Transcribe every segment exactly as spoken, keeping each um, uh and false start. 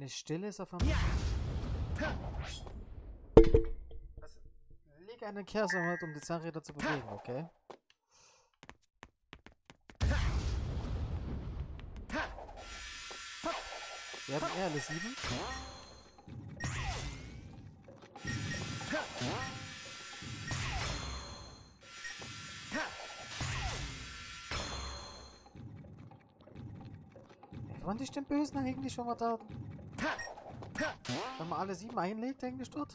nicht still ist auf einmal. Also, leg einen Chaos Emerald, um die Zahnräder zu bewegen, okay? Wir haben eher alle sieben. Waren die den Bösen eigentlich schon mal da? Wenn man alle sieben einlegt, eigentlich dort?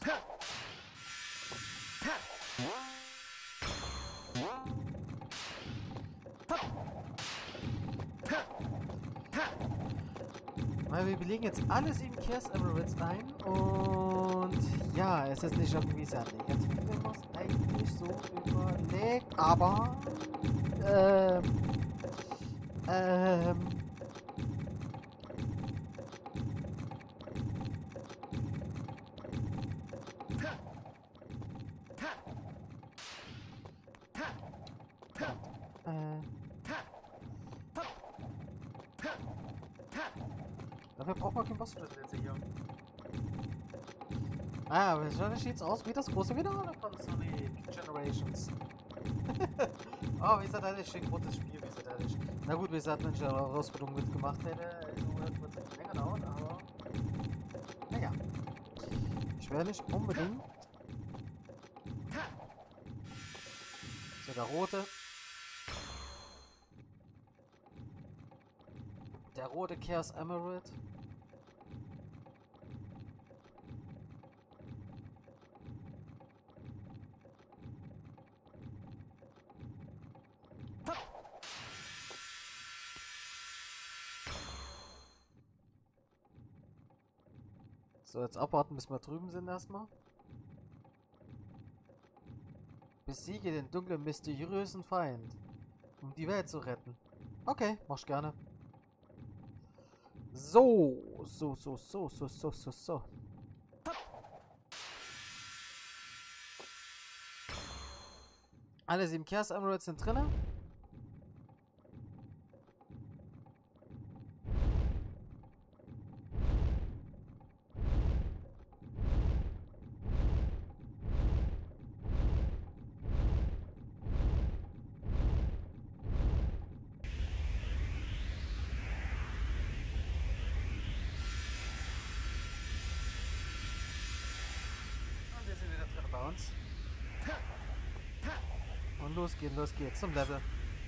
Weil wir belegen jetzt alle sieben Chaos Emeralds ein und ja, es ist nicht irgendwie sehr negativ, wenn man es eigentlich so überlegt, aber ähm, ähm, dafür braucht man keinen Bossschlüssel jetzt hier. Ah, aber es sieht aus wie das große Finale von Sonic Generations. Oh, wie ist das eigentlich ein großes Spiel, wie ist das eigentlich? Na gut, wie gesagt, wenn ich eine Herausforderung mitgemacht hätte, also wird es nicht länger dauern, aber naja. Ich werde nicht unbedingt. So, der rote. Der rote Chaos Emerald. So, jetzt abwarten, bis wir drüben sind erstmal. Besiege den dunklen, mysteriösen Feind, um die Welt zu retten. Okay, mach ich gerne. So, so, so, so, so, so, so, so. Alle sieben Chaos Emeralds sind drinne. Bei uns. Und los geht's, los geht's zum Level.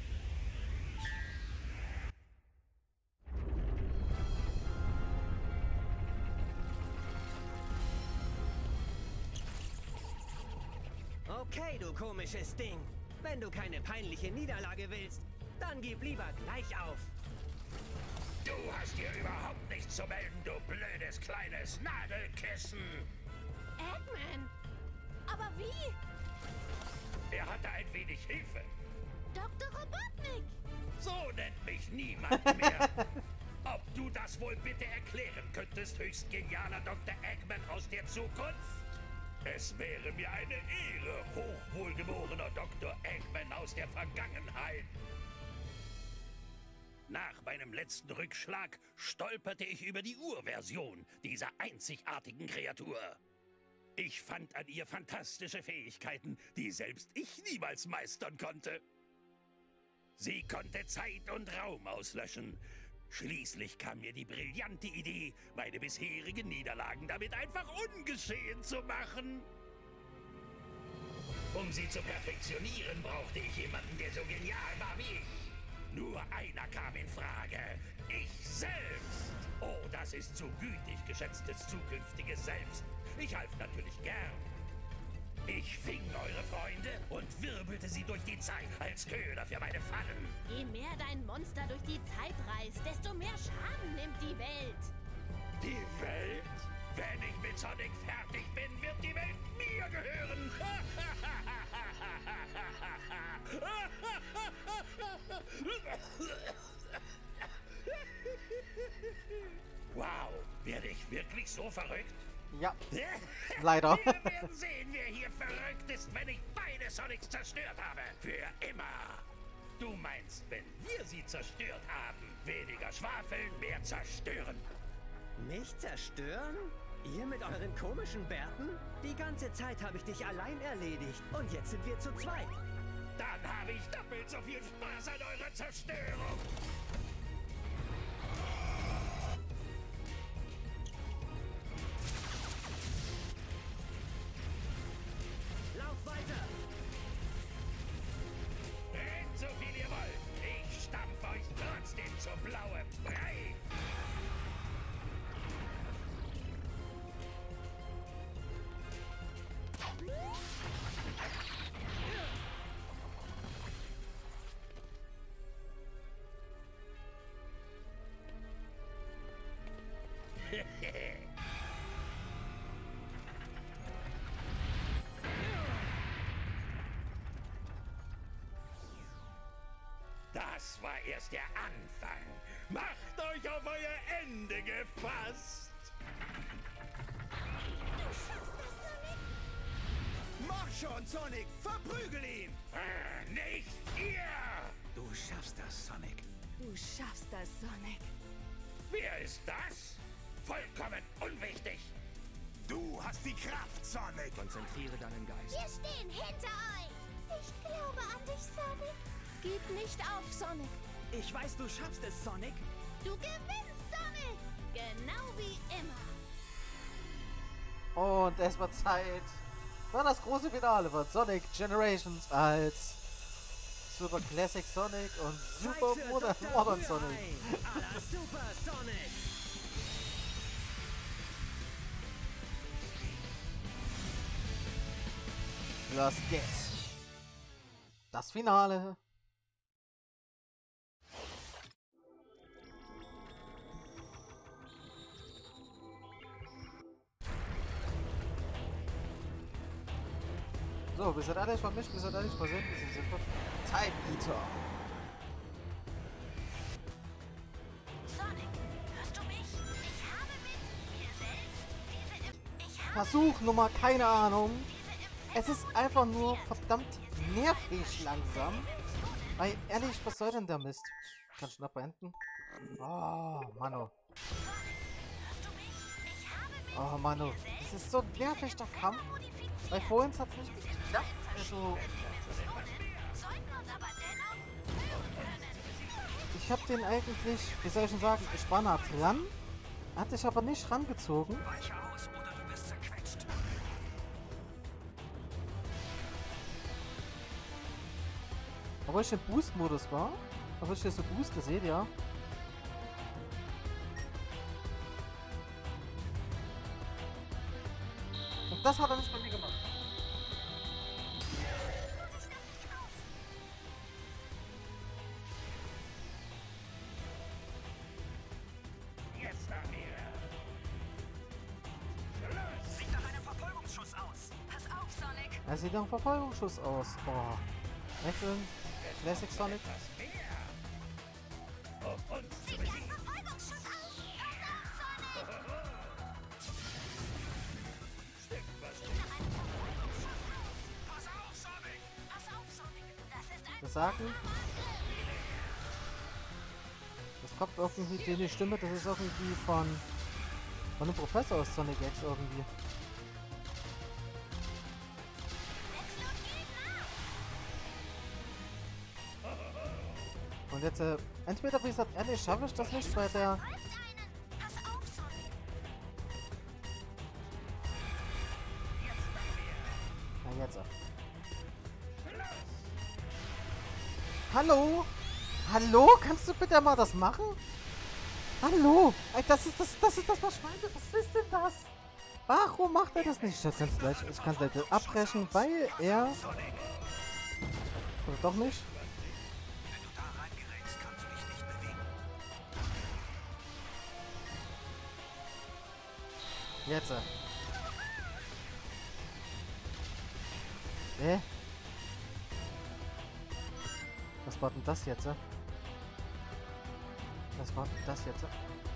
Okay, du komisches Ding. Wenn du keine peinliche Niederlage willst, dann gib lieber gleich auf. Du hast hier überhaupt nichts zu melden, du blödes kleines Nadelkissen. Eggman! Aber wie? Er hatte ein wenig Hilfe. Doktor Robotnik! So nennt mich niemand mehr. Ob du das wohl bitte erklären könntest, höchst genialer Doktor Eggman aus der Zukunft? Es wäre mir eine Ehre, hochwohlgeborener Doktor Eggman aus der Vergangenheit. Nach meinem letzten Rückschlag stolperte ich über die Urversion dieser einzigartigen Kreatur. Ich fand an ihr fantastische Fähigkeiten, die selbst ich niemals meistern konnte. Sie konnte Zeit und Raum auslöschen. Schließlich kam mir die brillante Idee, meine bisherigen Niederlagen damit einfach ungeschehen zu machen. Um sie zu perfektionieren, brauchte ich jemanden, der so genial war wie ich. Nur einer kam in Frage. Ich selbst. Oh, das ist zu gütig geschätztes zukünftiges Selbst. Ich half natürlich gern. Ich fing eure Freunde und wirbelte sie durch die Zeit als Köder für meine Fallen. Je mehr dein Monster durch die Zeit reist, desto mehr Schaden nimmt die Welt. Die Welt? Wenn ich mit Sonic fertig bin, wird die Welt mir gehören. Wow, werde ich wirklich so verrückt? Ja, leider. Wir werden sehen, wer hier verrückt ist, wenn ich beide Sonics zerstört habe. Für immer. Du meinst, wenn wir sie zerstört haben, weniger schwafeln, mehr zerstören. Mich zerstören? Ihr mit euren komischen Bärten? Die ganze Zeit habe ich dich allein erledigt. Und jetzt sind wir zu zweit. Dann habe ich doppelt so viel Spaß an eurer Zerstörung. Lauf weiter! Rennt so viel ihr wollt. Ich stampf euch trotzdem zu blauem Brei. Das war erst der Anfang. Macht euch auf euer Ende gefasst. Mach schon, Sonic! Verprügel ihn! Äh, nicht ihr! Du schaffst das, Sonic. Du schaffst das, Sonic. Wer ist das? Vollkommen unwichtig. Du hast die Kraft, Sonic. Konzentriere deinen Geist. Wir stehen hinter euch. Ich glaube an dich, Sonic. Gib nicht auf, Sonic. Ich weiß, du schaffst es, Sonic. Du gewinnst, Sonic. Genau wie immer. Und es wird Zeit für das große Finale von Sonic Generations als Super Classic Sonic und Super Zeit für Modern, Doktor Modern Rührei. Sonic. À la Super Sonic. Los geht's. Das Finale. So, wir sind alle vermischt, wir sind alle präsent, wir sind Time Eater. Sonic, hörst du mich? Ich habe mit mir selbst diese... Im ich habe Versuch Nummer, keine Ahnung. diese... Im Es ist einfach nur verdammt nervig langsam. Weil ehrlich, was soll denn der Mist? Kann ich noch beenden? Oh, Mano. Hörst du mich? Ich habe mit Oh, Mano. Das ist so nervig, der Kampf. Weil vorhin hat es nicht geklappt. Also, sollten uns aber dennoch hören können. ich habe den eigentlich, wie soll ich denn sagen, ich war nah dran. Hat sich aber nicht rangezogen. Weiche aus oder du wirst zerquetscht. Obwohl ich im Boost-Modus war. Obwohl ich hier so booste, seht ihr. Und das hat er nicht bei mir gemacht. Jetzt haben wir. Sieht nach einem Verfolgungsschuss aus. Pass auf, Sonic. Er sieht nach einem Verfolgungsschuss aus. Oh. Wechseln. Classic Sonic. Was mehr? Um uns zu Sieht wie ein besiegen. Verfolgungsschuss aus. Pass auf, Sonic. Stimmt, was Sieht nach einem Verfolgungsschuss aus. Pass auf, Sonic. Pass auf, Sonic. Das ist ein... Wir sagen. Das kommt irgendwie, die, die Stimme, das ist irgendwie von, von einem Professor aus Sonic X irgendwie. Und jetzt, äh, entweder wie gesagt, ehrlich, schaffe ich das nicht, weil der... Folgt einen. Pass auf, Sonic. Na jetzt. Hallo? Hallo? Kannst du bitte mal das machen? Hallo? Ey, das ist das, das ist das Verschweinde. Was ist denn das? Warum macht er das nicht? Ich kann es gleich, ich kann es gleich abbrechen, weil er... Oder doch nicht? Wenn du da reingerätst, kannst du dich nicht bewegen. Jetzt. Hä? Was war denn das jetzt? Was war denn das jetzt?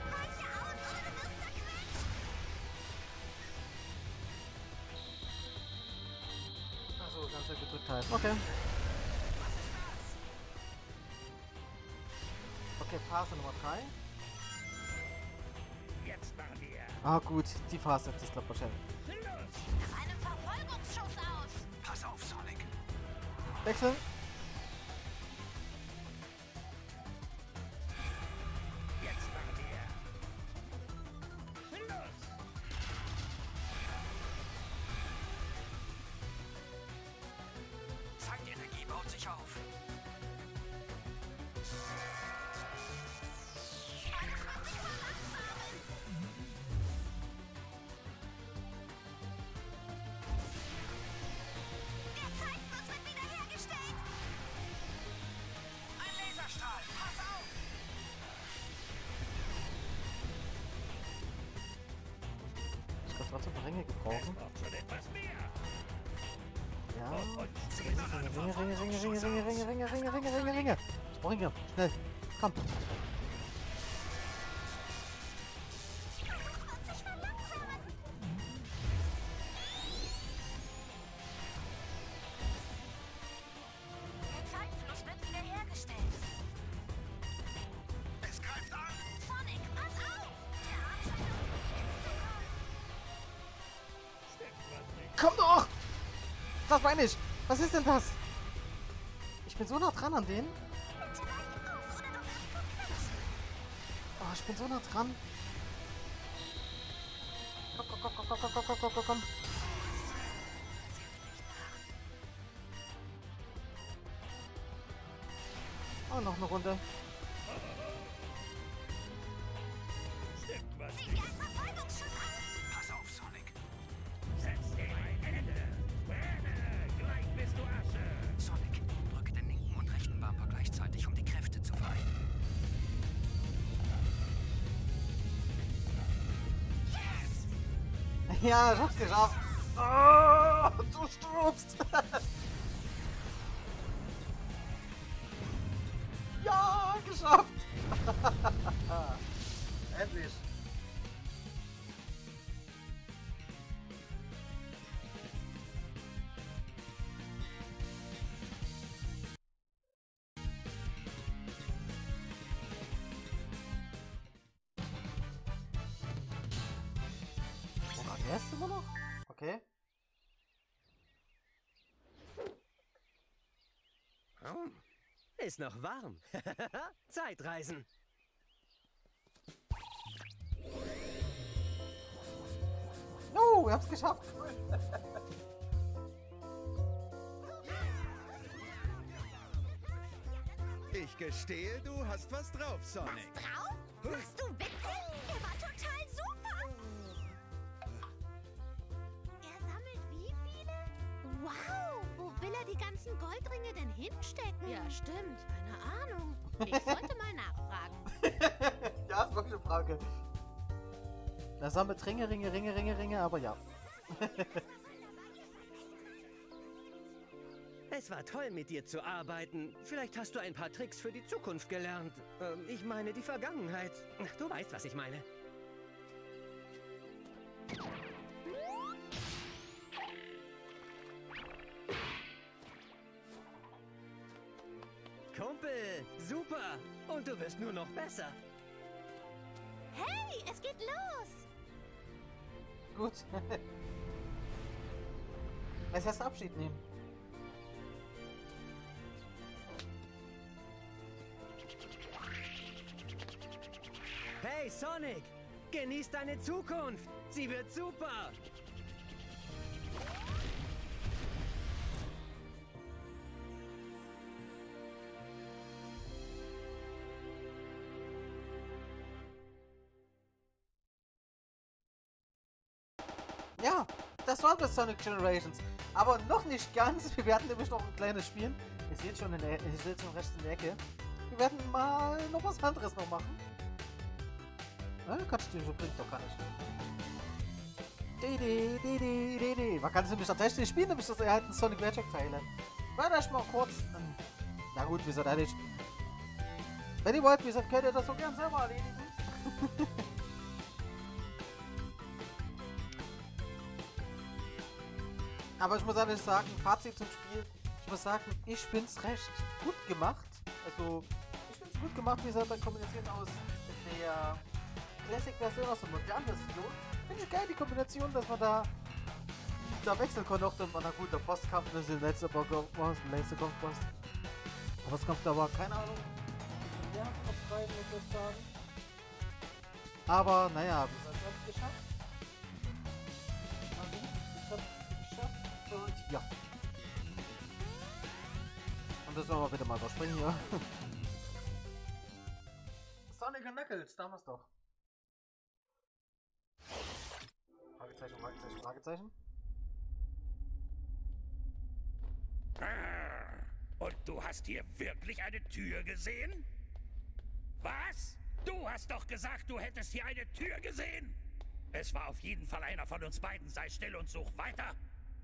Achso, ganz ja gedrückt halten. Okay. Okay, Phase Nummer drei. Jetzt Jetzt machen wir. Ah gut, die Phase ist glaube wahrscheinlich. Nach einem Verfolgungsschuss aus. Pass auf, Sonic. Wechseln. Jetzt machen wir. Los! Zeitenergie baut sich auf. Der Zeitfluss wird wiederhergestellt. Ein Laserstrahl. Pass auf. Ich kann trotzdem Ringe gebrauchen. Braucht schon etwas mehr. Ja. Und Ringe, Ringe, Ringe, Ringe, Ringe, Ringe, Ringe, Ringe, Ringe, Ringe, Ringe. Ich brauche Ringe. Schnell. Komm. Das wird sich verlangsamen. Der Zeitfluss wird wiederhergestellt. Es greift an. Sonic, pass auf! Der Arm scheint aus dem Nichts zu kommen. Komm doch! Das meine ich. Was ist denn das? Ich bin so nah dran an denen. Bitte weich auf, oder du wirst verquetscht. Oh, ich bin so nah dran. Komm, komm, komm, komm, komm, komm, komm, komm, komm, komm. Oh, noch eine Runde. stimmt was Sieh nicht. dir einen Verfolgungsschuss aus. Pass auf, Sonic. Setz dir ein Ende. Brenne, gleich bist du Asche. Sonic, drücke den linken und rechten Bumper gleichzeitig, um die Kräfte zu vereinen. Ja, ich hab's geschafft. Oh, du stirbst. Ja, geschafft. Endlich. Oh, der ist immer noch? Okay. Oh, ist noch warm. Zeitreisen. Oh, wir haben's geschafft. Ich gestehe, du hast was drauf, Sonic. Drauf? Machst du Witze? Er war total super. Er sammelt wie viele? Wow, wo will er die ganzen Goldringe denn hinstecken? Ja, stimmt. Keine Ahnung. Ich sollte mal nachfragen. Ja, ist wirklich eine Frage. Da sammelt Ringe, Ringe, Ringe, Ringe, Ringe, aber ja. Es war toll, mit dir zu arbeiten. Vielleicht hast du ein paar Tricks für die Zukunft gelernt. Ähm, ich meine die Vergangenheit. Du weißt, was ich meine. Kumpel, super. Und du wirst nur noch besser. Hey, es geht los. Gut. Jetzt erst Abschied nehmen. Hey, Sonic! Genieß deine Zukunft! Sie wird super! Ja, das war das Sonic Generations. Aber noch nicht ganz. Wir werden nämlich noch ein kleines Spielen. Ihr seht schon in der, ihr seht schon rechts in der Ecke. Wir werden mal noch was anderes noch machen. Na, kannst du den so bringt doch gar nicht. Didi, didi, didi. Man kann es nämlich tatsächlich spielen, nämlich das erhalten Sonic Magic Teile. Warte euch mal kurz. Ähm, na gut, wie seid ehrlich. Wenn ihr wollt, wie gesagt, könnt ihr das so gern selber erledigen. Aber ich muss ehrlich sagen, Fazit zum Spiel, ich muss sagen, ich finde es recht gut gemacht. Also, ich finde es gut gemacht, wie gesagt, bei Kombination aus der Classic-Version aus dem modernen Version. Finde ich geil, die Kombination, dass man da da wechseln kann. Auch dann, na gut, der Bosskampf, das ist der letzte Bosskampf, der letzte Kampfboss. Der Bosskampf, da war keine Ahnung. Ja, abtreiben, muss ich sagen. Aber, naja, wir sind es geschafft. Also, ich hab's geschafft und ja. Und das wollen wir bitte mal überspringen hier. Sonic und Knuckles, damals doch. Fragezeichen, Fragezeichen, Fragezeichen. Ah, und du hast hier wirklich eine Tür gesehen? Was? Du hast doch gesagt, du hättest hier eine Tür gesehen. Es war auf jeden Fall einer von uns beiden. Sei still und such weiter.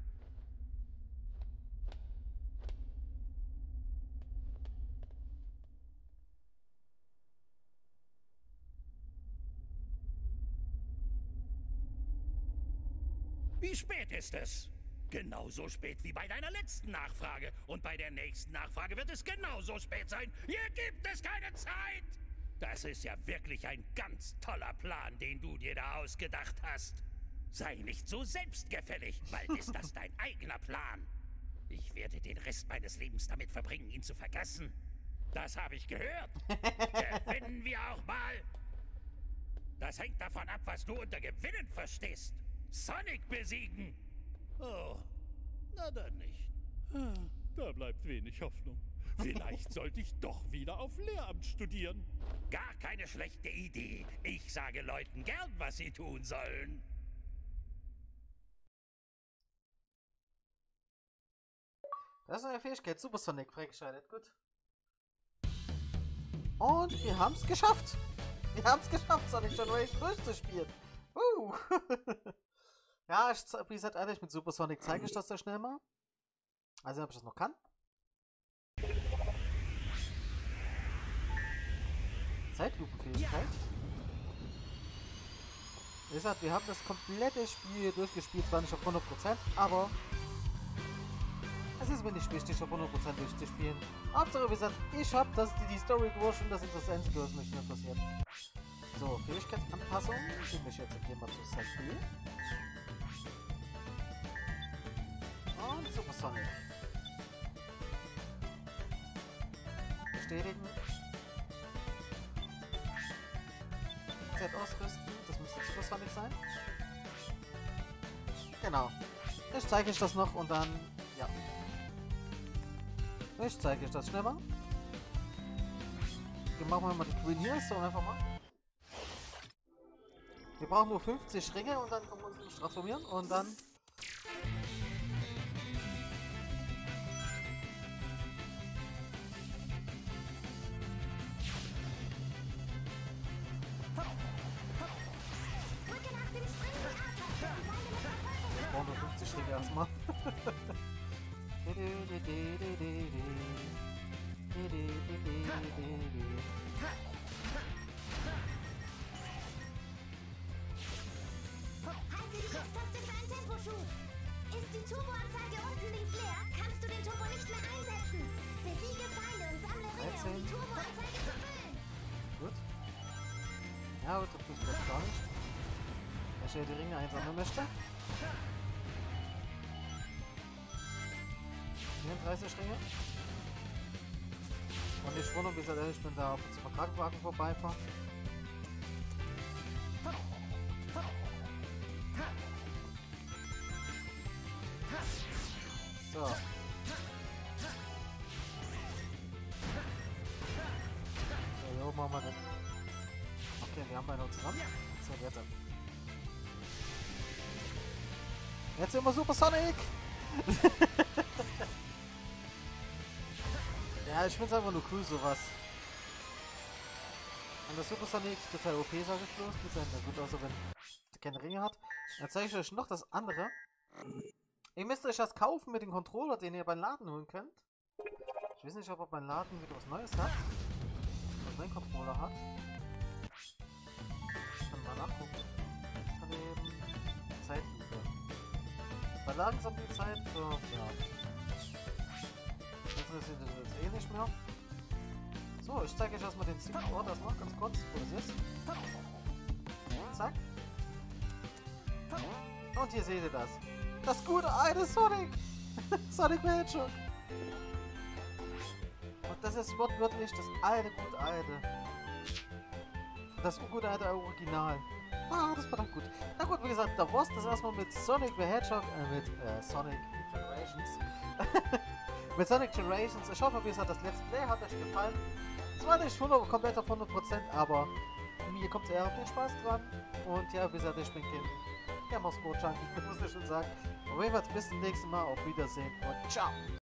Wie spät ist es? Genauso spät wie bei deiner letzten Nachfrage. Und bei der nächsten Nachfrage wird es genauso spät sein. Hier gibt es keine Zeit. Das ist ja wirklich ein ganz toller Plan, den du dir da ausgedacht hast. Sei nicht so selbstgefällig, bald ist das dein eigener Plan. Ich werde den Rest meines Lebens damit verbringen, ihn zu vergessen. Das habe ich gehört. Gewinnen wir auch mal. Das hängt davon ab, was du unter Gewinnen verstehst. Sonic besiegen. Oh, na dann nicht. Da bleibt wenig Hoffnung. Vielleicht sollte ich doch wieder auf Lehramt studieren. Gar keine schlechte Idee. Ich sage Leuten gern, was sie tun sollen. Das ist eine Fähigkeit. Super Sonic freigeschaltet. Gut. Und wir haben es geschafft. Wir haben es geschafft, Sonic Generation durchzuspielen. Uh. Ja, ich, wie gesagt, ehrlich, mit Super Sonic zeige ich das sehr schnell mal. Also, ob ich das noch kann. Zeitlupenfähigkeit. Wie gesagt, wir haben das komplette Spiel durchgespielt, zwar nicht auf hundert Prozent, aber es ist mir nicht wichtig, auf hundert Prozent durchzuspielen. Hauptsache, wie gesagt, ich habe das, die Story durch und das ist das Einzige, was mich interessiert. So, Fähigkeitsanpassung. Ich nehme mich jetzt hier mal zu Set B. Und Super Sonic. Bestätigen. Z ausrüsten. Das müsste Super Sonic sein. Genau. Ich zeige euch das noch und dann... Ja. Ich zeige euch das schnell mal. Wir machen mal die Green hier. So, einfach mal. Wir brauchen nur fünfzig Ringe und dann können wir uns transformieren und dann... Wir brauchen nur fünfzig Ringe erstmal. Ist die Turboanzeige unten links leer, kannst du den Turbo nicht mehr einsetzen. Besiege Feinde und sammle Ringe, um die Turboanzeige zu füllen. Gut. Ja, aber das tut jetzt gar nicht. Weil ich ja die Ringe einsammeln möchte. vierunddreißig Ringe. Und ich wundere mich, dass ich bin da auf dem Krankenwagen vorbeifahre. So. So, hier oben haben wir den. Okay, wir haben beide noch zusammen. So, jetzt. Jetzt sind wir Super Sonic! Ja, ich finde es einfach nur cool, sowas. Und der Super Sonic total O P, sage ich bloß. Mit seinen, gut, außer wenn er keine Ringe hat. Dann zeige ich euch noch das andere. Ihr müsst euch das kaufen mit dem Controller, den ihr beim Laden holen könnt. Ich weiß nicht, ob er beim Laden wieder was Neues hat. Was mein Controller hat. Ich kann mal nachgucken. Daneben. Zeitlupe. Bei Laden so viel Zeit. So, ja. Jetzt interessiert das jetzt eh nicht mehr. So, ich zeige euch erstmal den Secret Ort erstmal ganz kurz, wo das ist. Zack. Und hier seht ihr das. Das gute alte Sonic. Sonic the Hedgehog. Und das ist wortwörtlich das alte, gute alte. Das gute alte Original. Ah, das war doch gut. Na gut, wie gesagt, da war's das erstmal mit Sonic the Hedgehog, äh, mit äh, Sonic Generations. mit Sonic Generations. Ich hoffe, wie gesagt, das Let's Play hat euch gefallen. Es war nicht hundert, komplett auf hundert Prozent, aber mir kommt eher auf den Spaß dran. Und ja, wie gesagt, ich bin Kim. Ja, mach's gut, Junkie, muss ich schon sagen. Auf jeden Fall bis zum nächsten Mal. Auf Wiedersehen und ciao.